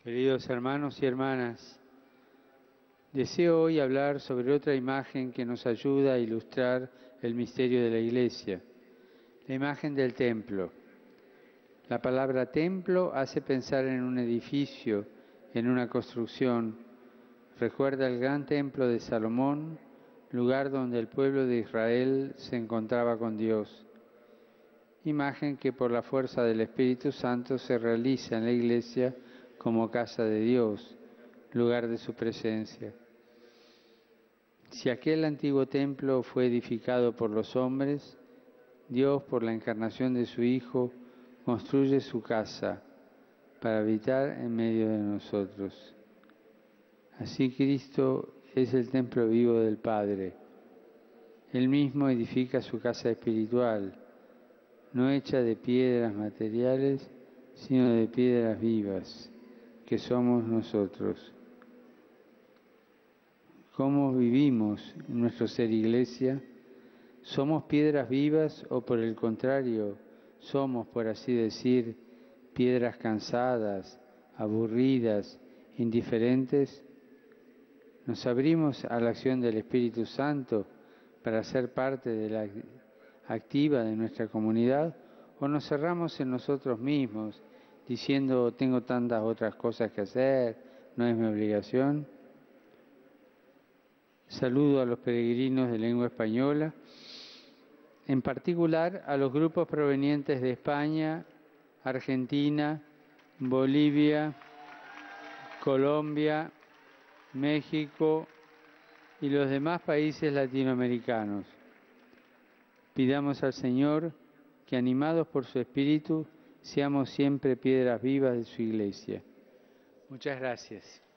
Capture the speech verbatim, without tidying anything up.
Queridos hermanos y hermanas, deseo hoy hablar sobre otra imagen que nos ayuda a ilustrar el misterio de la Iglesia, la imagen del templo. La palabra templo hace pensar en un edificio, en una construcción. Recuerda el gran templo de Salomón, lugar donde el pueblo de Israel se encontraba con Dios. Imagen que por la fuerza del Espíritu Santo se realiza en la Iglesia como casa de Dios, lugar de su presencia. Si aquel antiguo templo fue edificado por los hombres, Dios, por la encarnación de su Hijo, construye su casa para habitar en medio de nosotros. Así Cristo es el templo vivo del Padre. Él mismo edifica su casa espiritual, no hecha de piedras materiales, sino de piedras vivas, que somos nosotros. ¿Cómo vivimos nuestro ser iglesia? ¿Somos piedras vivas o por el contrario, somos, por así decir, piedras cansadas, aburridas, indiferentes? ¿Nos abrimos a la acción del Espíritu Santo para ser parte de la activa de nuestra comunidad o nos cerramos en nosotros mismos diciendo tengo tantas otras cosas que hacer, no es mi obligación? Saludo a los peregrinos de lengua española, en particular a los grupos provenientes de España, Argentina, Bolivia, Colombia, México y los demás países latinoamericanos. Pidamos al Señor que, animados por su Espíritu, seamos siempre piedras vivas de su Iglesia. Muchas gracias.